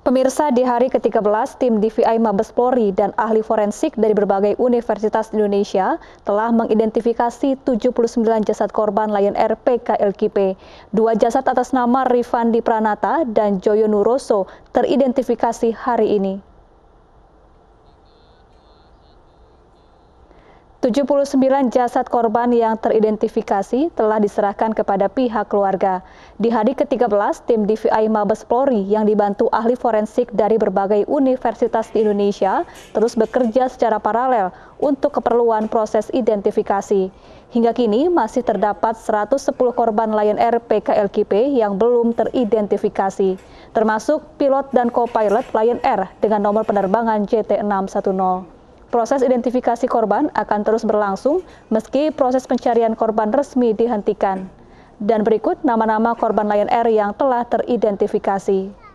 Pemirsa, di hari ke-13, tim DVI Mabes Polri dan ahli forensik dari berbagai universitas Indonesia telah mengidentifikasi 79 jasad korban Lion Air PKLKP. 2 jasad atas nama Rifandi Pranata dan Joyo Nuroso teridentifikasi hari ini. 79 jasad korban yang teridentifikasi telah diserahkan kepada pihak keluarga. Di hari ke-13, tim DVI Mabes Polri yang dibantu ahli forensik dari berbagai universitas di Indonesia terus bekerja secara paralel untuk keperluan proses identifikasi. Hingga kini masih terdapat 110 korban Lion Air PKLKP yang belum teridentifikasi, termasuk pilot dan co-pilot Lion Air dengan nomor penerbangan JT610. Proses identifikasi korban akan terus berlangsung meski proses pencarian korban resmi dihentikan. Dan berikut nama-nama korban Lion Air yang telah teridentifikasi.